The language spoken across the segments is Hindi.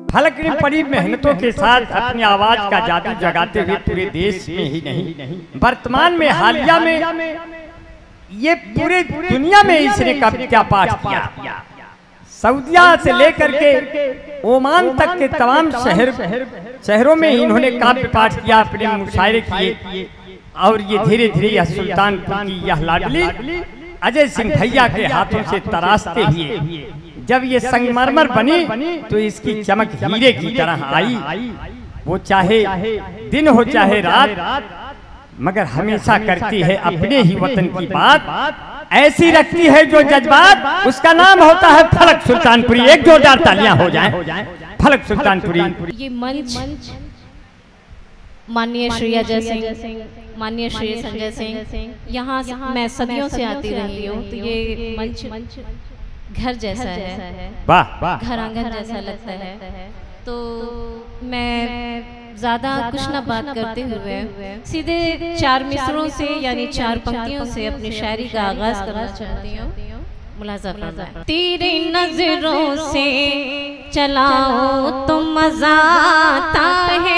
फलक ने बड़ी मेहनतों के साथ अपनी आवाज का जादू जगाते हुए पूरे देश में ही नहीं वर्तमान में हालिया में ये पूरे दुनिया में इसने कविता पाठ किया। सऊदिया से लेकर के ओमान तक के तमाम शहरों में इन्होंने काव्य पाठ किया, अपने मुशायरे किए। और ये धीरे धीरे यह सुल्तानपुर की यह लाडली अजय सिंह भैया के हाथों से तराशते हुए जब ये संगमरमर बनी तो इसकी चमक हीरे की तरह आई। वो चाहे दिन हो चाहे रात, मगर हमेशा करती है अपने ही वतन की बात। ऐसी रखती है जो जज्बात, उसका नाम होता है फलक सुल्तानपुरी। एक जोरदार तालियां हो जाएं फलक सुल्तानपुरी। ये मंच माननीय श्री अजय सिंह, माननीय श्री संजय सिंह, यहाँ मैं सदियों से आती रही हूँ, तो ये मंच घर जैसा है, वाह घर आंगन जैसा लगता है। तो मैं ज्यादा कुछ ना बात करते हुए सीधे 4 मिसरों से यानी 4 पंक्तियों से अपनी शायरी का आगाज करना चाहती हूँ। मुलाजा फरमाएं। तेरी नजरों से चलाओ तो मजा आता है।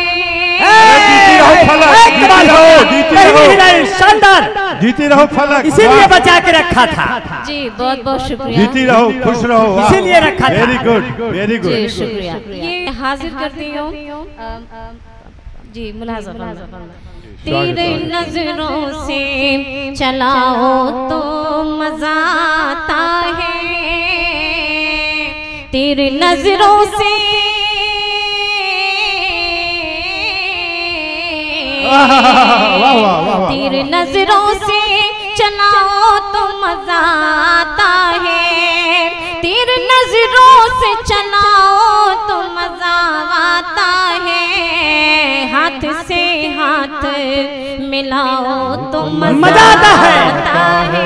शानदार, जीती रहो फलक, इसीलिए बचा के रखा था जी। बहुत बहुत शुक्रिया। जीती रहो, खुश रहो, इसीलिए रखा था। वेरी गुड, वेरी गुड, जी शुक्रिया। ये हाजिर करती हूँ जी। मुलाजा फरमाएं। तेरे नजरों से चलाओ तो मजा आता है, तेरे नजरों से तेरे नजरों से चलाओ तो मजा आता है, तेरे नजरों से चलाओ तो मजा आता है। हाथ से हाथ मिलाओ तो मजा आता है।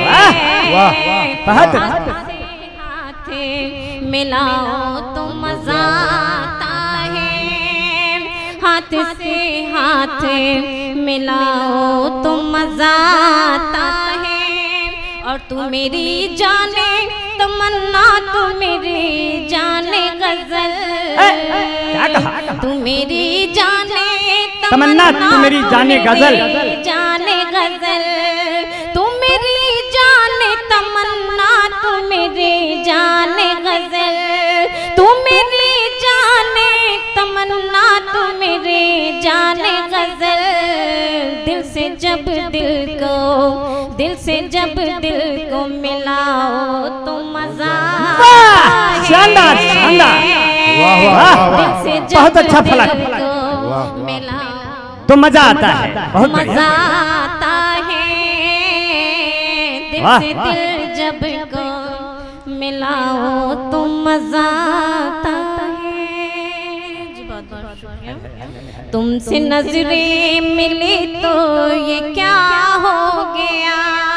हाथ से हाथ मिलाओ तो मजा आता है, हाथ से हाथ मिलाओ तो मजा आता है। और तू मेरी जाने तमन्ना, तू मेरी जाने गजल, क्या कहा? तू मेरी जाने तमन्ना, तू मेरी जाने गजल, जाने गजल, तू मेरी जाने तमन्ना, तू मेरी जाने गजल, तू मेरी जाने तमन्ना, तू मेरी जाने गजल। दिल से जब दिल से जब दिल को मिलाओ तो मजा शानदार शानदार, दिल से जब बहुत अच्छा फलक मिलाओ तो मजा आता है, बहुत मजा आता है। दिल से दिल जब को मिलाओ तो मजा आता है। जी बहुत बहुत शुक्रिया। तुमसे नजरें मिली तो ये क्या हो गया,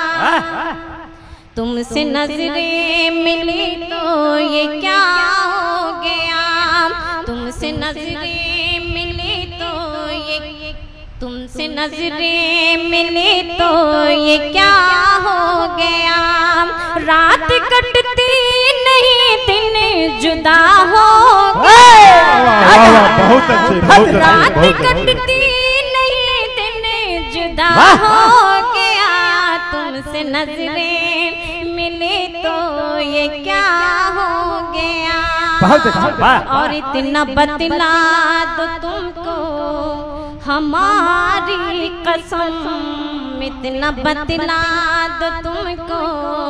तुमसे नजरें मिली तो ये क्या हो गया, तुमसे नजरें मिली तो ये, तुमसे नजरें मिली तो ये क्या हो गया। रात कटती नहीं दिन जुदा हो गया, बहुत अच्छे, रात कटती नहीं दिन जुदा हो गया। तुमसे नजरें मिली तो ये क्या हो गया। बहुत अच्छा। और इतना बतला दो तुमको हमारी कसम, इतना बतला दो तुमको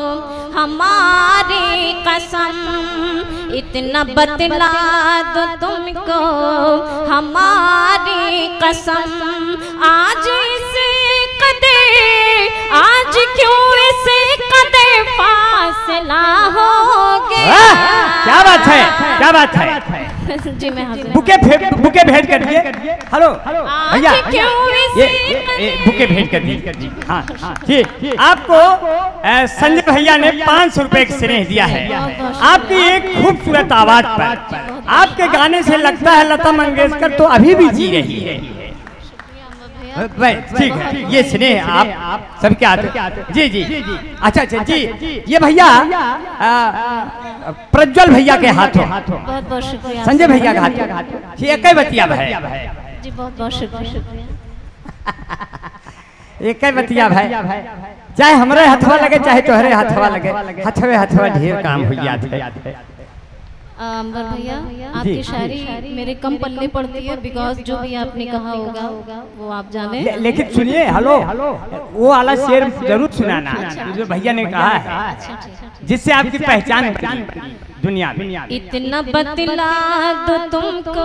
हमारी कसम, इतना बतला दो तुमको हमारी कसम। आज इस कदर, आज क्यों इस कदर फासला हो गया। क्या बात है, क्या बात है। जी मैं बुके भेंट कर दिए। हेलो भैया, ये बुके भेंट कर दिए। हाँ ठीक, आपको संजय भैया ने 500 रुपए का स्नेह दिया है आपकी एक खूबसूरत आवाज पर। आपके गाने से लगता है लता मंगेशकर तो अभी भी जी रही है। ठीक है, ये स्नेह आप सबके आते। जी जी अच्छा अच्छा जी, ये भैया प्रज्वल भैया के हाथों, बहुत बहुत शुक्रिया संजय भैया के हाथों ये एक बतिया भाई जी, बहुत बहुत शुक्रिया। एक बतिया भाई, चाहे हमारे हथवा लगे चाहे तोहरे हथवा लगे, हथवे हथवा ढेर काम हो जाते। अंबर भैया, आपकी शायरी मेरे कम पल्ले पड़ती है, बिकॉज जो भी आपने कहा होगा वो आप जाने। लेकिन सुनिए, हेलो, वो वाला शेर जरूर सुनाना जो भैया ने कहा है, जिससे आपकी पहचान दुनिया में। इतना बतला दो तुमको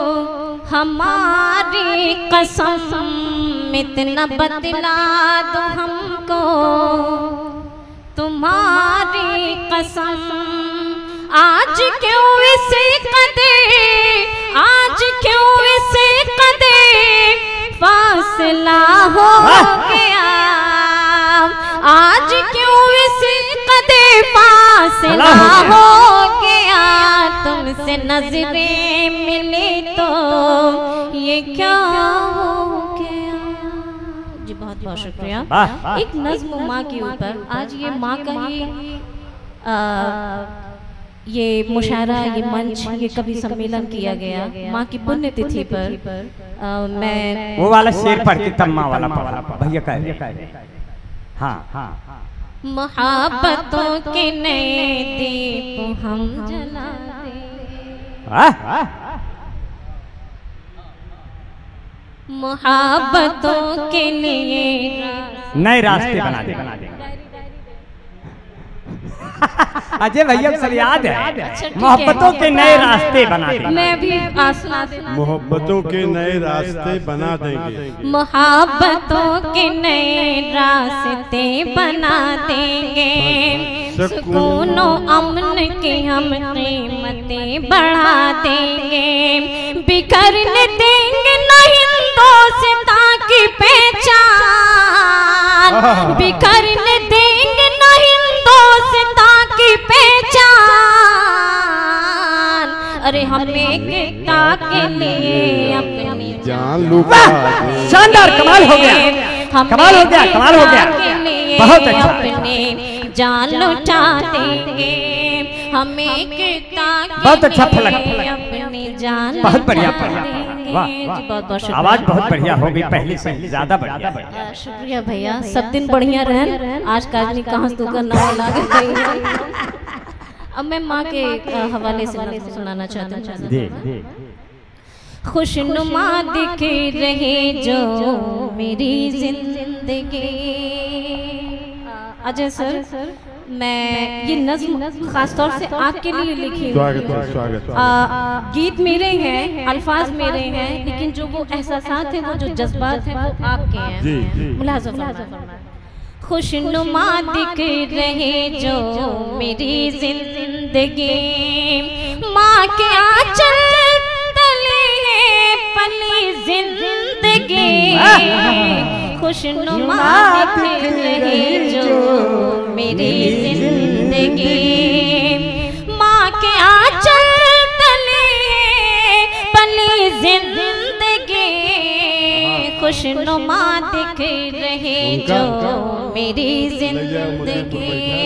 हमारी कसम, इतना बतला दो हमको तुम्हारी कसम, आज क्यों इसे कदे, आज क्यों इसे कदे फासला हो गया, आज क्यों इसे कदे फासला हो गया, तुमसे नजरें मिली तो ये क्या हो गया। जी बहुत बहुत शुक्रिया। एक नज्म माँ के ऊपर, आज ये माँ का ही ये मुशायरा, ये मंच, ये कवि सम्मेलन किया गया माँ की पुण्यतिथि पर। मैं वो वाला शेर पढ़ के तम्मा वाला भैया का, हाँ, मोहब्बतों के नए दीप हम जलाते, मोहब्बतों के लिए नए रास्ते बना दे। अजय भैया सब याद है, मोहब्बतों के नए रास्ते बना देंगे। मैं भी आसना मोहब्बतों के नए रास्ते बना देंगे, मोहब्बतों के नए रास्ते बना देंगे, सुकूनो अमन की हम कीमतें बढ़ा देंगे, बिखरने देंगे नहीं हिंदुस्तां की पहचान, बिखरने देंगे नहीं हिंदुस्तां की पहचान, अरे हम एकता के लिए अपनी जान लूटा। शानदार, कमाल हो गया, कमाल हो गया, कमाल हो गया, बहुत अच्छा। अपने जान लुटा देंगे, हम एकता के बहुत अच्छा फलक, अपनी जान बहुत बढ़िया, वाह, बहुत बहुत शुक्रिया। आवाज बहुत बढ़िया हो गई, पहले से ज्यादा बढ़िया। शुक्रिया भैया, सब दिन बढ़िया रहन। आज काजनी कहाँ तू का नाम लागे गई। अब मैं माँ के हवाले से सुनाना चाहती हूँ। खुशनुमा दिख रहे जो मेरी जिंदगी। अजय सर, मैं ये नज्म खासतौर से आपके लिए लिखी हूँ। स्वागत। गीत मेरे हैं, अल्फाज मेरे हैं, लेकिन जो वो एहसासात हैं, वो जो जज्बात हैं, वो आपके हैं। मुलाज़ा फरमाएं। खुशनुमा दिख रहे जो मेरी जिंदगी, माँ के आंचल तले है पली जिंदगी, खुशनुमा दिख रहे जो मेरी जिंदगी, माँ के आंचल तले पली जिंदगी, खुशनुमा दिख रहे जो मेरी जिंदगी,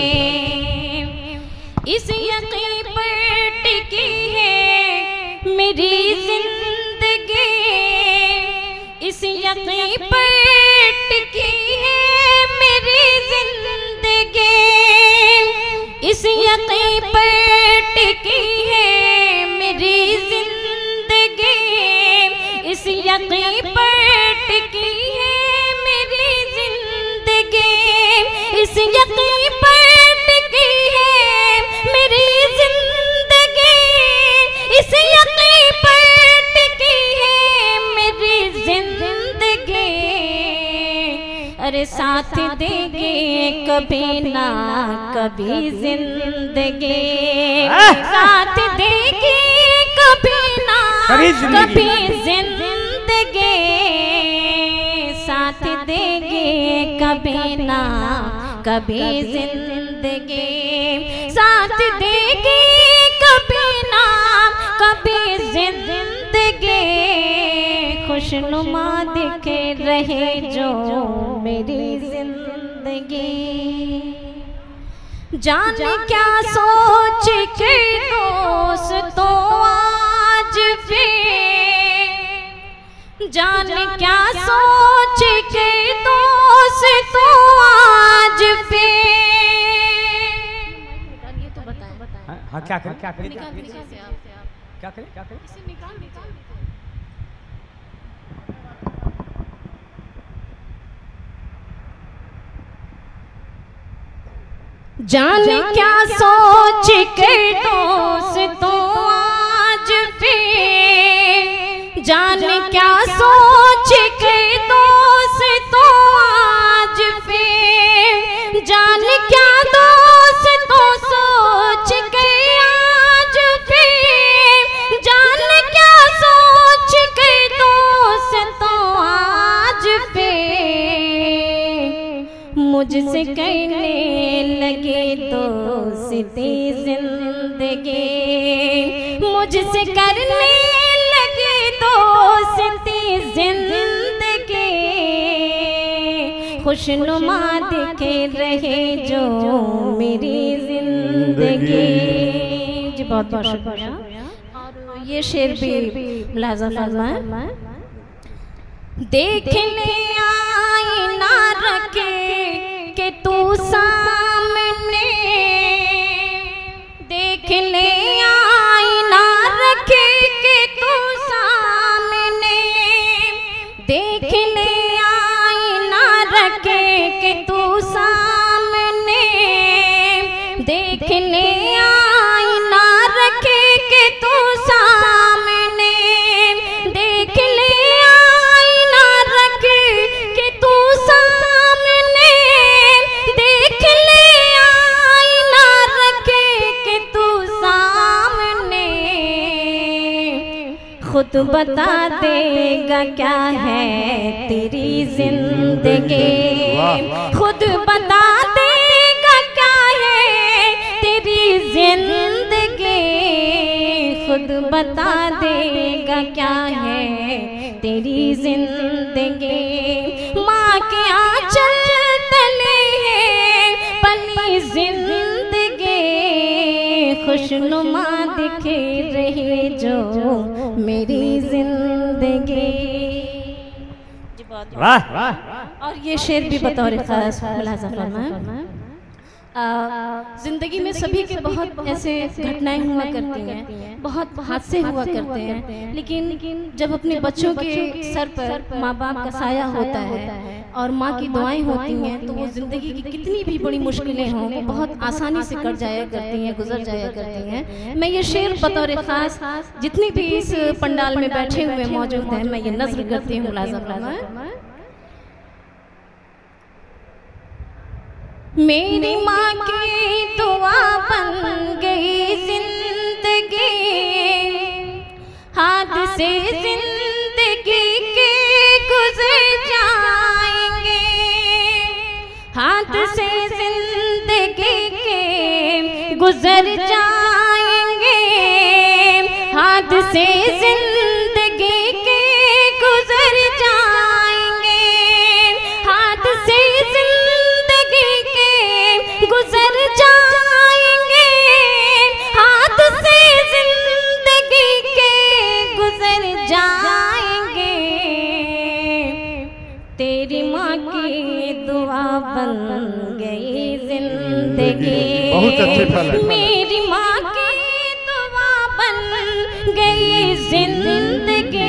इस यकीन पर टिकी है मेरी जिंदगी, इस यकीन पर टिकी है मेरी जिंदगी, इस यकीन पर टिकी है मेरी जिंदगी, इस यकीन पर टिकी है मेरी जिंदगी, इस यकीन पर टिकी है मेरी जिंदगी, इस यकीन पर टिकी है मेरी जिंदगी, अरे साथ देंगे कभी ना कभी जिंदगी, साथ देंगे कभी ना कभी जिंदगी, साथ देंगे कभी ना कभी जिंदगी, साथ देंगे कभी ना कभी जिंदगी, खुशनुमा दिखे रहे जो मेरी जिंदगी। जाने क्या सोच के दोस्तों आज फिर, जाने क्या सोच के दोस्तों आज फिर। हाँ क्या करें क्या करें क्या करें क्या करें जाने क्या सोच के दोस्तों आज फिर, जाने क्या सोच के दोस्तों आज फिर। जाने क्या दोस्तों सोच के आज फिर, जाने क्या सोच के दोस्तों आज फिर। मुझसे कहने लगे दोस्ती जिंदगी, मुझसे करने लगे दोस्ती जिंदगी। खुशनुमा दिखे रहे जो मेरी जिंदगी। जी बहुत बहुत शुक्रिया। और ये शेर भी मुलाज़ा फरमाएं। देखने आईना रखे कि तू सामने, देखने आईना रखे कि तू सामने, देखने आईना रखे कि तू सामने, देखने आईना रखे कि तू सामने, देखने आईना रखे कि तू सामने, देखने आईना रखे कि तू सामने। खुद बता देगा क्या है तेरी जिंदगी, खुद बता देगा क्या है तेरी जिंदगी, खुद बता देगा क्या है तेरी जिंदगी। माँ के आंचल तले है पली जिंदगी, खुशनुमा दिखे रहे जो मेरी जिंदगी। वाह वाह। और ये शेर भी बतौर खास मुलाज़ा फरमाएं। जिंदगी में सभी के बहुत ऐसे घटनाएं हुआ करती हैं, बहुत हादसे हुआ करते हैं, लेकिन जब अपने बच्चों के सर पर माँ बाप का साया होता है और माँ की दुआएं होती हैं, तो वो जिंदगी की कितनी भी बड़ी मुश्किलें हों वो बहुत आसानी से कट जाया करती हैं, गुजर जाया करती हैं। मैं ये शेर बतौर खास जितनी भी इस पंडाल में बैठे हुए मौजूद हैं, मैं ये नज़्र करती हूँ। मुलाज़ा फरमाएं। मेरी माँ की दुआ बन गई जिंदगी, हाथ से जिंदगी के गुजर जाएंगे, हाथ से जिंदगी के गुजर जाएंगे, हाथ से जिंदगी के गुजर जाएंगे, हाथ से गुजर जाएंगे, हाथ से जिंदगी के गुजर जाएंगे। तेरी माँ की दुआ बन गई जिंदगी, बहुत अच्छे फल है। मेरी माँ की दुआ बन गई जिंदगी,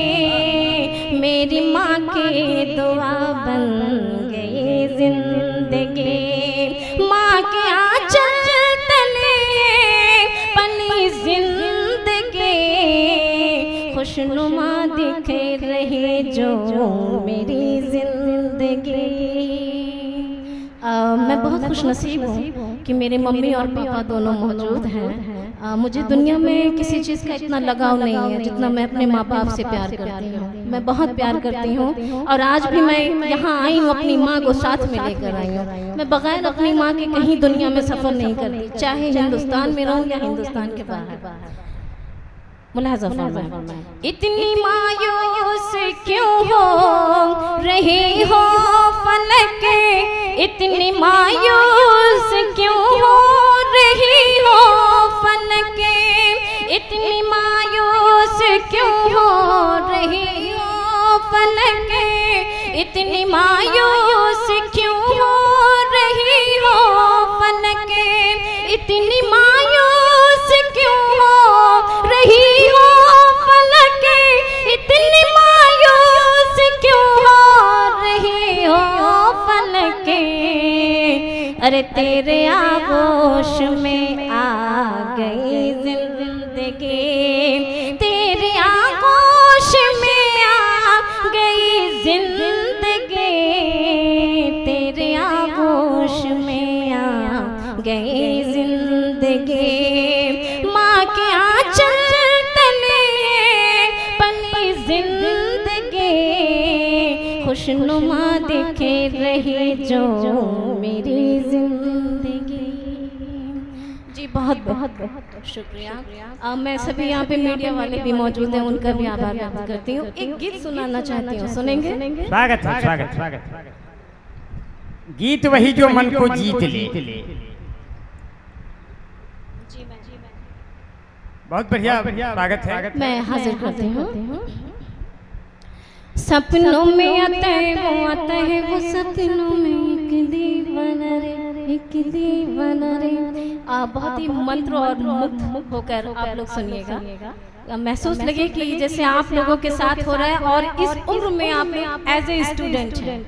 मेरी माँ की दुआ बन गई जिंदगी। माँ के आंचल तले पली जिंदगी, खुशनुमा दिखे रहे जो मेरी जिंदगी। मैं बहुत खुश नसीब हूँ कि मेरे मम्मी और पापा दोनों मौजूद हैं। मुझे दुनिया में किसी चीज़ का इतना लगाव नहीं है जितना मैं अपने माँ बाप से प्यार करती हूँ। मैं बहुत प्यार करती हूँ और आज भी मैं यहाँ आई हूँ, अपनी माँ को साथ में लेकर आई हूँ। मैं बगैर अपनी माँ के कहीं दुनिया में सफ़र नहीं करती, चाहे हिंदुस्तान में रहूँ या हिंदुस्तान के बाहर। मुलाज़ा फरमाएं। इतनी मायूस क्यों हो रही हो फलक, इतनी मायूस क्यों हो रही हो फलक, इतनी मायूस क्यों हो रही हो फलक, इतनी मायूस क्यों हो रही हो फलक, इतनी मायूस क्यों हो रही हो फलक, इतनी मायूस क्यों हो रही हो फलक। अरे तेरे आगोश में आ गई जिंदगी, तेरे आगोश में आ गई जिंदगी, तेरे आगोश में आ गई जिंदगी। माँ के आंचल तले पली जिंदगी, खुशनुमा दिखे रही जो मेरी जिंदगी। जी बहुत बहुत बहुत शुक्रिया। मैं सभी यहाँ पे मीडिया वाले भी मौजूद हैं, उनका भी आभार व्यक्त करती हूँ। एक गीत सुनाना चाहती हूँ, सुनेंगे? स्वागत है, स्वागत स्वागत। गीत वही जो मन को जीत ले। बहुत बढ़िया स्वागत है। मैं हाजिर करती हूँ। सपनों में आता है वो, आता है वो सपनों में एक दीवाना रे, एक दीवाना रे। बहुत ही मंत्र और मुग्ध होकर आप लोग सुनिएगा। महसूस लगे कि जैसे आप लोगों के साथ हो रहा है और इस उम्र में आप एज ए स्टूडेंट हैं,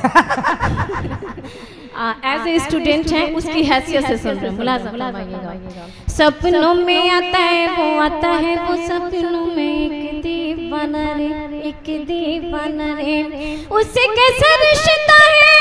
एज ए स्टूडेंट हैं, उसकी हैसियत से सुन रहे हैं। मुलाज़ा फरमाइएगा। सपनों में आता है वो, आता है वो सपनों में एक दीवाना रे, एक दीवाना रे। उससे कैसा रिश्ता है,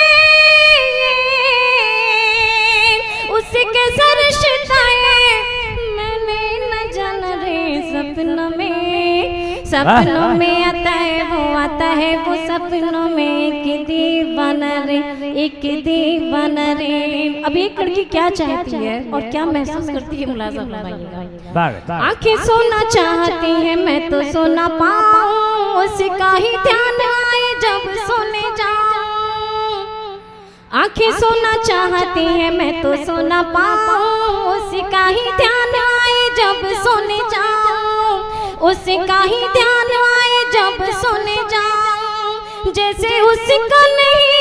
उससे कैसा रिश्ता है, मैंने न जाना रे। सपनों में, सपनों में आता है वो, आता है वो सपनों में एक दीवाना रे, एक दीवाना रे। अब एक लड़की क्या चाहती है और क्या महसूस करती है, मुलाज़ा फरमाइएगा। आंखें सोना चाहती है, मैं तो सोना पाऊं, उसका ही ध्यान आए जब सोने जाऊं। आंखें सोना चाहती है, मैं तो सोना पाऊं, उसका ही ध्यान आए जब सोने जाऊं, उसका ही ध्यान आए जब सोने जाऊं। जैसे उसका नहीं,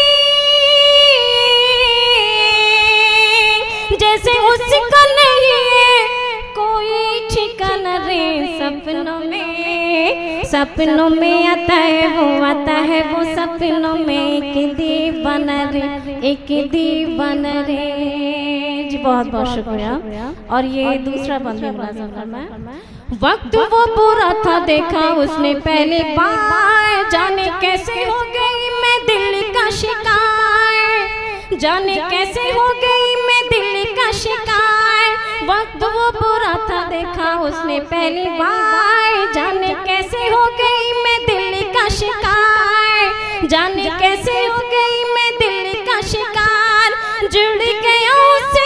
जैसे उसका नहीं है कोई ठिकाना रे। सपनों में, सपनों में आता है वो, आता है वो सपनों में एक दीवाना रे, एक दीवाना रे। जी बहुत बहुत शुक्रिया। और ये दूसरा बंदा मुलाज़ा फरमाएं। वक्त वो बुरा था देखा उसने पहली बार, जाने कैसे हो गई मैं दिल का शिकार, जाने कैसे हो गई मैं दिल का शिकार। वक्त वो बुरा था देखा उसने पहली बार, जाने कैसे हो गई मैं दिल का शिकार, जाने कैसे हो गई मैं दिल का शिकार। जुड़ गया उसे,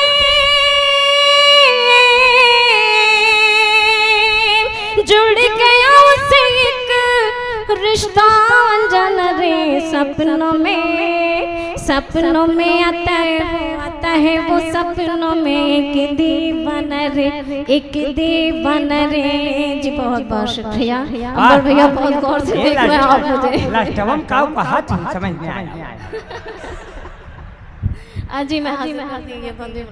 जुड़ गया उसे एक रिश्ता अनजाना रे। सपनों में, सपनों में आता है वो सपनों में एक दीवाना रे, एक दीवाना रे। जी बहुत बहुत शुक्रिया। अंबर भैया बहुत गौर से देख रहे हैं आप मुझे। लास्टवम का कहा था समझ में आया। जी मैं ये बंदे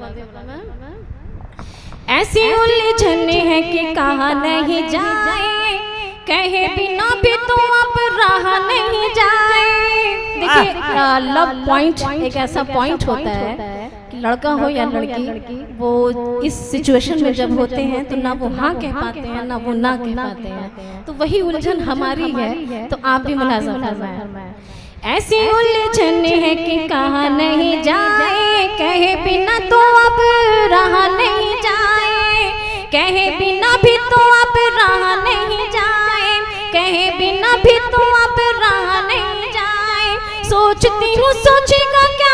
ऐसी उलझन है कि कहा नहीं जाए, कहे बिना भी तो अब रहा नहीं जाए। देखिए लव पॉइंट एक ऐसा पॉइंट होता है कि लड़का हो या लड़की, वो इस सिचुएशन में जब होते हैं तो ना वो हाँ कह पाते हैं ना वो ना कह पाते हैं। तो वही उलझन हमारी है, तो आप भी मुलाज़ा फरमाएं। ऐसी उलझन है कि कहा नहीं जाए, कहे बिना तो अब रहा नहीं जाए, कहे बिना भी तो अब रहा नहीं जाए, कहे बिना भी तो अब रहा नहीं जाए। सोचती हूँ सोचेगा क्या,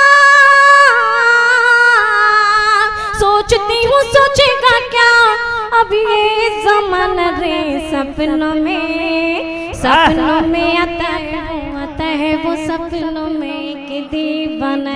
सोचती हूँ सोचेगा क्या, अब ये ज़माना रे सपनों में आता है वो सपनों में एक दीवाना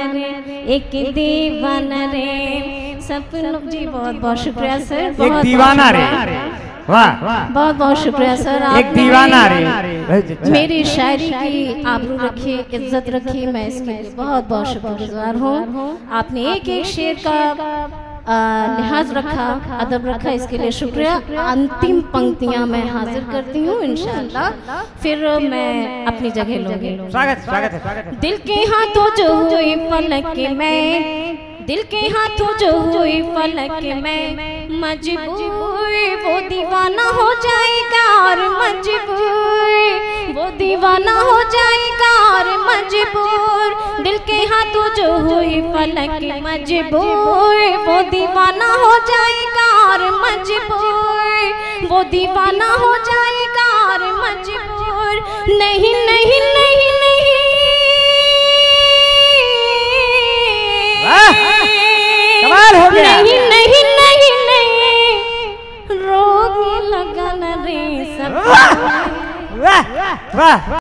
रे सपनों। जी बहुत बहुत शुक्रिया सर, एक दीवाना रे, वाह बहुत बहुत शुक्रिया सर। एक दीवाना रे मेरी शायरी की आबरू रखी, इज्जत रखी, मैं इसके लिए बहुत बहुत शुक्रगुजार हूँ। आपने एक एक शेर का लिहाज रखा, अदब रखा, इसके लिए शुक्रिया। अंतिम पंक्तियां मैं हाजिर करती हूँ इंशाअल्लाह, फिर मैं अपनी जगह लूंगी। स्वागत है। दिल के हाथों जो हुई फलक में, दिल के हाथों जो हुई फलक में मजबूर, वो दीवाना हो जाएगा और मजबूर, वो दीवाना हो जाएगा और मजबूर। दिल के हाथों जो हुई फलक मजबूर, वो दीवाना हो जाएगा और मजबूर, वो दीवाना हो जाएगा और मजबूर। नहीं नहीं नहीं नहीं कमाल हो गया। नहीं नहीं नहीं नहीं रोग लगन रे सब। वाह वाह।